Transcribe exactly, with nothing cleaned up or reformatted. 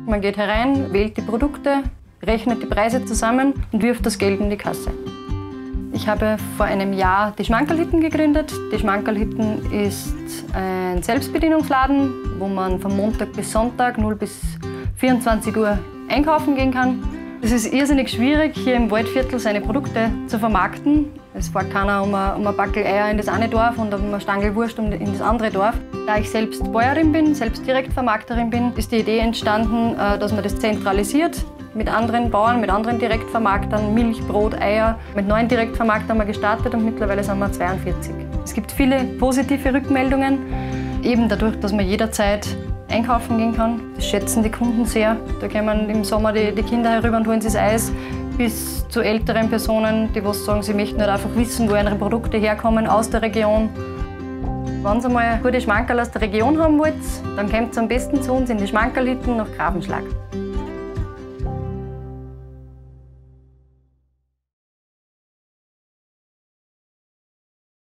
Man geht herein, wählt die Produkte, rechnet die Preise zusammen und wirft das Geld in die Kasse. Ich habe vor einem Jahr die Schmankerlhütten gegründet. Die Schmankerlhütten ist ein Selbstbedienungsladen, wo man von Montag bis Sonntag null bis vierundzwanzig Uhr einkaufen gehen kann. Es ist irrsinnig schwierig, hier im Waldviertel seine Produkte zu vermarkten. Es fährt keiner um ein, um ein Backel Eier in das eine Dorf und um eine Stange Wurst in das andere Dorf. Da ich selbst Bäuerin bin, selbst Direktvermarkterin bin, ist die Idee entstanden, dass man das zentralisiert. Mit anderen Bauern, mit anderen Direktvermarktern, Milch, Brot, Eier. Mit neun Direktvermarktern haben wir gestartet und mittlerweile sind wir zweiundvierzig. Es gibt viele positive Rückmeldungen, eben dadurch, dass man jederzeit einkaufen gehen kann. Das schätzen die Kunden sehr. Da kommen im Sommer die, die Kinder herüber und holen sich das Eis, bis zu älteren Personen, die was sagen, sie möchten halt einfach wissen, wo ihre Produkte herkommen aus der Region. Wenn ihr mal gute Schmankerl aus der Region haben wollt, dann kommt ihr am besten zu uns in die Schmankerlhütten nach Grafenschlag.